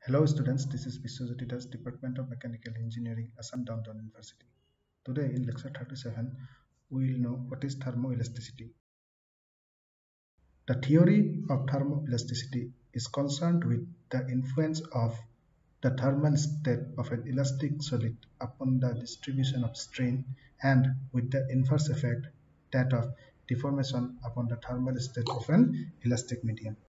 Hello students, this is Vishwajyoti Das, Department of Mechanical Engineering, Assam Downtown University. Today in lecture 37, we will know what is thermoelasticity. The theory of thermoelasticity is concerned with the influence of the thermal state of an elastic solid upon the distribution of strain and with the inverse effect, that of deformation upon the thermal state of an elastic medium.